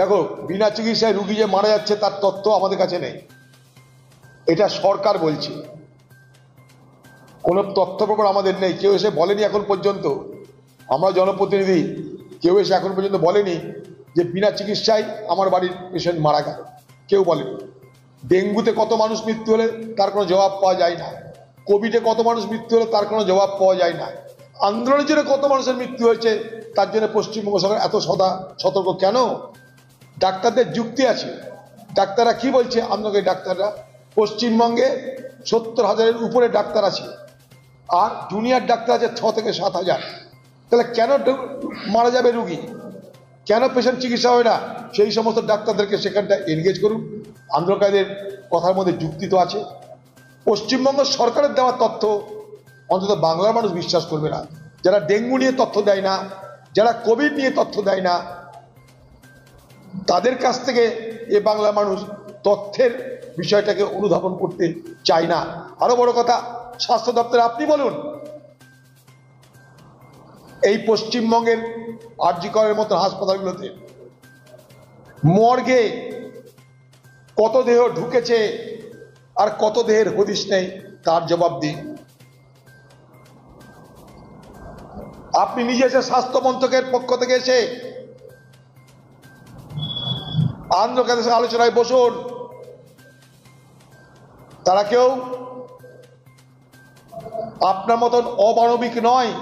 দেখো, বিনা চিকিৎসায় রুগী যে মারা যাচ্ছে তার তথ্য আমাদের কাছে নেই, এটা সরকার বলছে। কোনো তথ্য প্রমাণ আমাদের নেই, কেউ এসে বলেনি এখন পর্যন্ত। আমরা জনপ্রতিনিধি, কেউ এসে এখন পর্যন্ত বলেনি যে বিনা চিকিৎসায় আমার বাড়ির পেশেন্ট মারা গেল, কেউ বলেনি। ডেঙ্গুতে কত মানুষ মৃত্যু হলে তার কোনো জবাব পাওয়া যায় না, কোভিডে কত মানুষ মৃত্যু হলে তার কোনো জবাব পাওয়া যায় না, আন্দোলনের জন্য কত মানুষের মৃত্যু হয়েছে তার জন্য পশ্চিমবঙ্গ সরকার এত সতর্ক কেন? ডাক্তারদের যুক্তি আছে। ডাক্তাররা কি বলছে? আন্দোলনের ডাক্তাররা পশ্চিমবঙ্গে 70,000-এর উপরে ডাক্তার আছে, আর জুনিয়র ডাক্তার আছে 6 থেকে 7,000। তাহলে কেন মারা যাবে রুগী? কেন পেশেন্ট চিকিৎসা হয় না? সেই সমস্ত ডাক্তারদেরকে সেখানটা এনগেজ করুন। আন্দোলনকারীদের কথার মধ্যে যুক্তি তো আছে। পশ্চিমবঙ্গ সরকারের দেওয়া তথ্য অন্তত বাংলার মানুষ বিশ্বাস করবে না। যারা ডেঙ্গু নিয়ে তথ্য দেয় না, যারা কোভিড নিয়ে তথ্য দেয় না, তাদের কাছ থেকে এ বাংলার মানুষ তথ্যের বিষয়টাকে অনুধাবন করতে চায় না। আরো বড় কথা, স্বাস্থ্য দপ্তরে আপনি বলুন, এই পশ্চিমবঙ্গের আরজি করের মতো হাসপাতালগুলোতে মর্গে কত দেহ ঢুকেছে আর কত দেহের হদিশ নেই তার জবাব দিন। আপনি নিজে এসে স্বাস্থ্য মন্ত্রকের পক্ষ থেকে এসে আন্দোলনের আলোচনায় বসুন। তারা কেউ আপনার মতন অমানবিক নয়।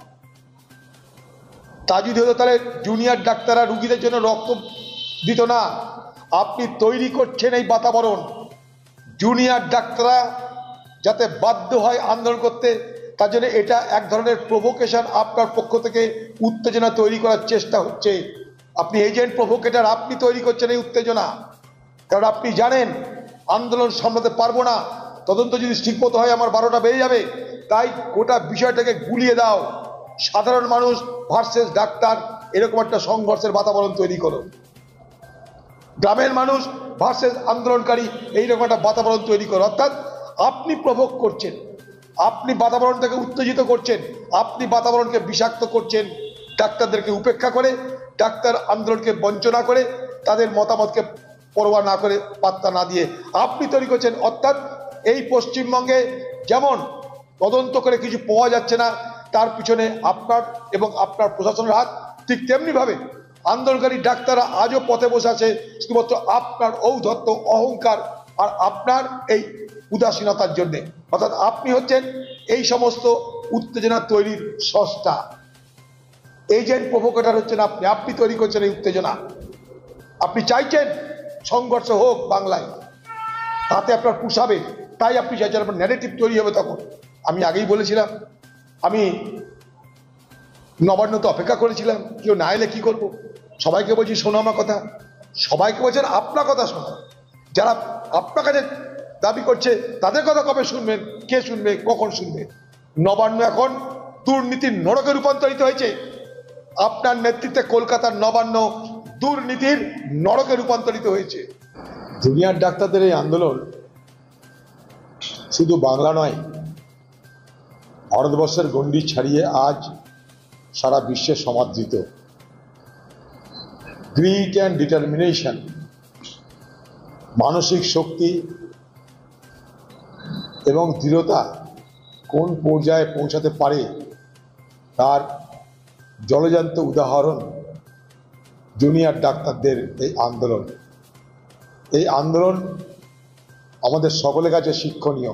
তা যদি হতো তাহলে জুনিয়র ডাক্তাররা রুগীদের জন্য রক্ত দিত না। আপনি তৈরি করছেন এই বাতাবরণ, জুনিয়র ডাক্তাররা যাতে বাধ্য হয় আন্দোলন করতে, তার জন্য এটা এক ধরনের প্রভোকেশন, আপনার পক্ষ থেকে উত্তেজনা তৈরি করার চেষ্টা হচ্ছে। আপনি এজেন্ট প্রভোকেটার, আপনি তৈরি করছেন এই উত্তেজনা। কারণ আপনি জানেন আন্দোলন সামলাতে পারবো না, তদন্ত যদি ঠিকমতো হয় আমার 12টা বেড়ে যাবে। তাই গোটা বিষয়টাকে গুলিয়ে দাও, সাধারণ মানুষ ভার্সেস ডাক্তার, এরকম একটা সংঘর্ষের বাতাবরণ তৈরি করো। গ্রামের মানুষ ভার্সেস আন্দোলনকারী, এইরকম একটা বাতাবরণ তৈরি করো। অর্থাৎ আপনি প্রভোগ করছেন, আপনি বাতাবরণটাকে উত্তেজিত করছেন, আপনি বাতাবরণকে বিষাক্ত করছেন। ডাক্তারদেরকে উপেক্ষা করে, ডাক্তার আন্দোলনকে বঞ্চনা করে, তাদের মতামতকে পরোয়া না করে, পাত্তা না দিয়ে আপনি তৈরি করছেন। অর্থাৎ এই পশ্চিমবঙ্গে যেমন তদন্ত করে কিছু পাওয়া যাচ্ছে না, তার পিছনে আপনার এবং আপনার প্রশাসনের হাত, ঠিক তেমনিভাবে আন্দোলনকারী ডাক্তাররা আজও পথে বসে আছে শুধুমাত্র আপনার ঔদ্ধত্য, অহংকার আর আপনার এই উদাসীনতার জন্যে। অর্থাৎ আপনি হচ্ছেন এই সমস্ত উত্তেজনা তৈরির স্রষ্টা, এজেন্ট প্রভোকেটর হচ্ছেন আপনি। আপনি তৈরি করছেন এই উত্তেজনা। আপনি চাইছেন সংঘর্ষ হোক বাংলায়, তাতে আপনার পুষাবে, তাই আপনি চাইছেন, আপনার ন্যারেটিভ তৈরি হবে। তখন আমি আগেই বলেছিলাম, আমি নবান্নতে অপেক্ষা করেছিলাম, কেউ না এলে কি করবো? সবাইকে বলছি শোনো আমার কথা, সবাইকে বলছেন আপনার কথা শোনো। যারা আপনার কাছে দাবি করছে তাদের কথা কবে শুনবেন? কে শুনবে? কখন শুনবে? নবান্ন এখন দুর্নীতির নরকে রূপান্তরিত হয়েছে। আপনার নেতৃত্বে কলকাতার নবান্ন দুর্নীতির নরকে রূপান্তরিত হয়েছে। জুনিয়র ডাক্তারদের এই আন্দোলন শুধু বাংলা নয়, ভারতবর্ষের গণ্ডি ছাড়িয়ে আজ সারা বিশ্বে সমাদৃত। গ্রিট অ্যান্ড ডিটারমিনেশন, মানসিক শক্তি এবং দৃঢ়তা কোন পর্যায়ে পৌঁছাতে পারে তার জলজান্ত উদাহরণ জুনিয়র ডাক্তারদের এই আন্দোলন। এই আন্দোলন আমাদের সকলের কাছে শিক্ষণীয়।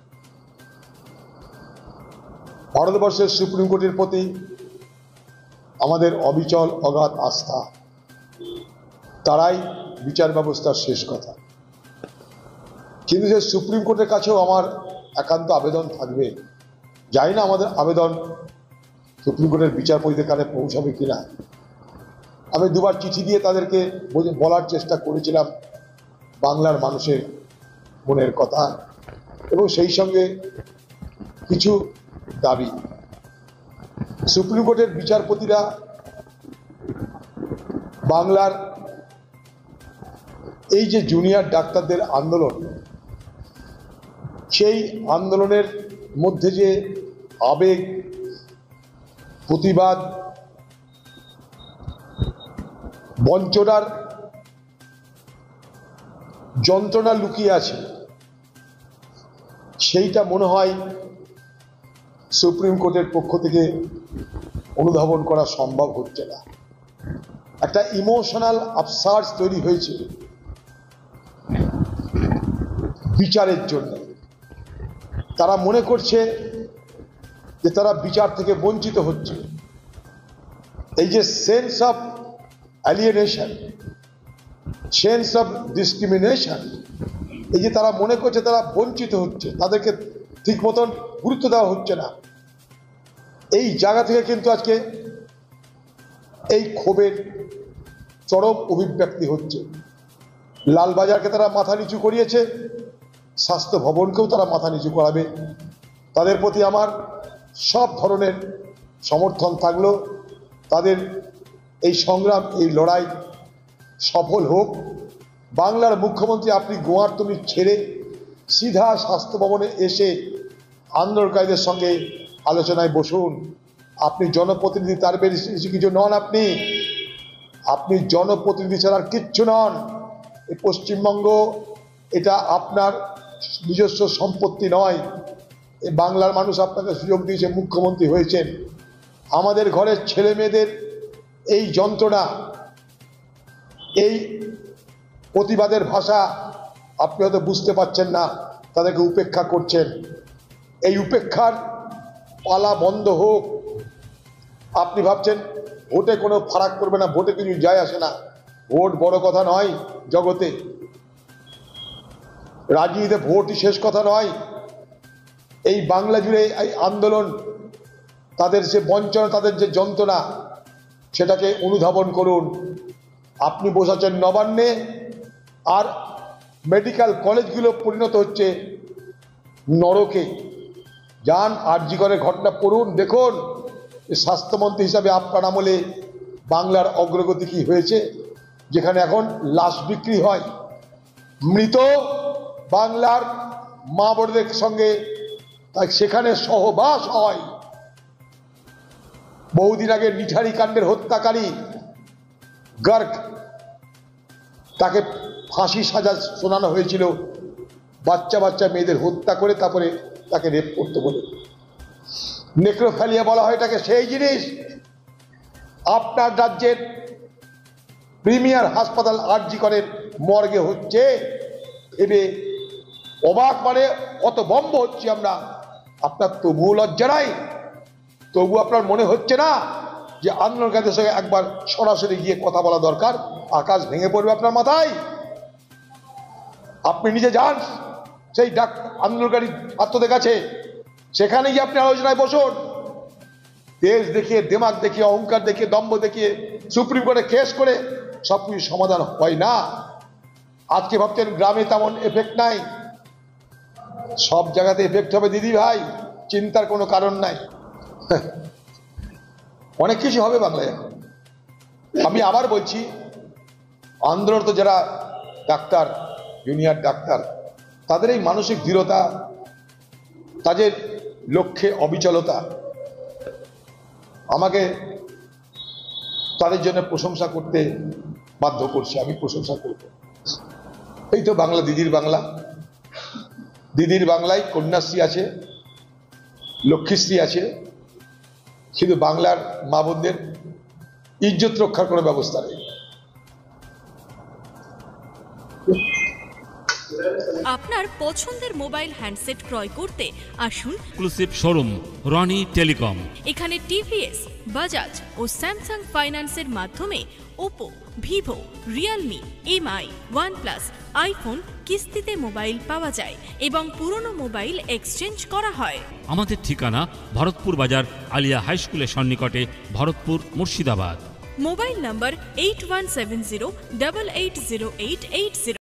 ভারতবর্ষের সুপ্রিম কোর্টের প্রতি আমাদের অবিচল অগাধ আস্থা, তারাই বিচার ব্যবস্থার শেষ কথা। কিন্তু যে সুপ্রিম কোর্টের কাছেও আমার একান্ত আবেদন থাকবে, জানি না আমাদের আবেদন সুপ্রিম কোর্টের বিচারপতিদের কাছে পৌঁছাবে কিনা। আমি দুবার চিঠি দিয়ে তাদেরকে বলার চেষ্টা করেছিলাম বাংলার মানুষের মনের কথা, এবং সেই সঙ্গে কিছু দাবি। সুপ্রিম কোর্টের বিচারপতিরা বাংলার এই যে জুনিয়র ডাক্তারদের আন্দোলন, সেই আন্দোলনের মধ্যে যে আবেগ, প্রতিবাদ, বঞ্চনার যন্ত্রণা লুকিয়ে আছে, সেইটা মনে হয় সুপ্রিম কোর্টের পক্ষ থেকে অনুধাবন করা সম্ভব হচ্ছে না। একটা ইমোশনাল আপসার্জ তৈরি হয়েছে বিচারের জন্য। তারা মনে করছে যে তারা বিচার থেকে বঞ্চিত হচ্ছে। এই যে sense of alienation, sense of discrimination, এই যে তারা মনে করছে তারা বঞ্চিত হচ্ছে, তাদেরকে ঠিক মতন গুরুত্ব দেওয়া হচ্ছে না, এই জায়গা থেকে কিন্তু আজকে এই ক্ষোভের চরম অভিব্যক্তি হচ্ছে। লালবাজারকে তারা মাথা নিচু করিয়েছে, স্বাস্থ্য ভবনকেও তারা মাথা নিচু করাবে। তাদের প্রতি আমার সব ধরনের সমর্থন থাকলো। তাদের এই সংগ্রাম, এই লড়াই সফল হোক। বাংলার মুখ্যমন্ত্রী আপনি গোয়ার্তমি ছেড়ে সিধা স্বাস্থ্য ভবনে এসে আন্দোলনকারীদের সঙ্গে আলোচনায় বসুন। আপনি জনপ্রতিনিধি, তার বেশি কিছু নন। আপনি জনপ্রতিনিধি ছাড়া আর কিচ্ছু নন। এই পশ্চিমবঙ্গ এটা আপনার নিজস্ব সম্পত্তি নয়। এই বাংলার মানুষ আপনাকে সুযোগ দিয়েছে, মুখ্যমন্ত্রী হয়েছেন। আমাদের ঘরের ছেলে মেয়েদের এই যন্ত্রণা, এই প্রতিবাদের ভাষা আপনি হয়তো বুঝতে পারছেন না, তাদেরকে উপেক্ষা করছেন। এই উপেক্ষার পালা বন্ধ হোক। আপনি ভাবছেন ভোটে কোনো ফারাক করবে না, ভোটে কিছু যায় আসে না। ভোট বড় কথা নয় জগতে, রাজনীতিতে ভোটই শেষ কথা নয়। এই বাংলা জুড়ে এই আন্দোলন, তাদের যে বঞ্চনা, তাদের যে যন্ত্রণা, সেটাকে অনুধাবন করুন। আপনি বসাচ্ছেন নবান্নে, আর মেডিকেল কলেজগুলো পরিণত হচ্ছে নরকে। যান আরজি করে ঘটনা পড়ুন, দেখুন স্বাস্থ্যমন্ত্রী হিসাবে আপনার আমলে বাংলার অগ্রগতি কি হয়েছে। যেখানে এখন লাশ বিক্রি হয়, মৃত বাংলার মা বোনদের সঙ্গে সেখানে সহবাস হয়। বহুদিন আগে নিঠারি কাণ্ডের হত্যাকারী গার্গ, তাকে ফাঁসি সাজা শোনানো হয়েছিল বাচ্চা বাচ্চা মেয়েদের হত্যা করে, তারপরে তাকে রেপ করতে বলে। নেক্রোফ্যালিয়া বলা হয় এটাকে। সেই জিনিস আপনার রাজ্যের প্রিমিয়ার হাসপাতাল আরজি করের মর্গে হচ্ছে। ভেবে অবাক, মানে কত বম্ব হচ্ছে আমরা। আপনার তবুও লজ্জা নাই? তবু আপনার মনে হচ্ছে না যে আন্দোলনকারীদের সঙ্গে একবার সরাসরি গিয়ে কথা বলা দরকার? আকাশ ভেঙে পড়বে আপনার মাথায়। আপনি নিজে যান সেই আন্দোলনকারী ছাত্রদের কাছে, সেখানে গিয়ে আপনি আলোচনায় বসুন। দেশ দেখিয়ে, দেমাগ দেখিয়ে, অহংকার দেখিয়ে, দম্ভ দেখিয়ে সুপ্রিম কোর্টে কেস করে সব কিছু সমাধান হয় না। আজকে ভাবছেন গ্রামে তেমন এফেক্ট নাই, সব জায়গাতে এফেক্ট হবে দিদি ভাই, চিন্তার কোনো কারণ নাই। অনেক কিছু হবে বাংলায় এখন। আমি আবার বলছি, আন্দোলনরত যারা ডাক্তার, জুনিয়র ডাক্তার, তাদের এই মানসিক দৃঢ়তা, তাদের লক্ষ্যে অবিচলতা আমাকে তাদের জন্য প্রশংসা করতে বাধ্য করছে। আমি প্রশংসা করব। এই তো বাংলা, দিদির বাংলা। দিদির বাংলায় কন্যাশ্রী আছে, লক্ষ্মীশ্রী আছে, কিন্তু বাংলার মা বোনদের ইজ্জত রক্ষার কোনো ব্যবস্থা নেই। আপনার পছন্দের মোবাইল হ্যান্ডসেট ক্রয় করতে আসুন এক্সক্লুসিভ শোরুম রনি টেলিকম। এখানে টিভিএস, বাজাজ ও স্যামসাং ফাইন্যান্সের মাধ্যমে Oppo, Vivo, Realme, MI, OnePlus, iPhone কিস্তিতে মোবাইল পাওয়া যায় এবং পুরনো মোবাইল এক্সচেঞ্জ করা হয়। আমাদের ঠিকানা ভরতপুর বাজার আলিয়া হাই স্কুলের সন্নিকটে, ভরতপুর, মুর্শিদাবাদ। মোবাইল নম্বর 8170880880।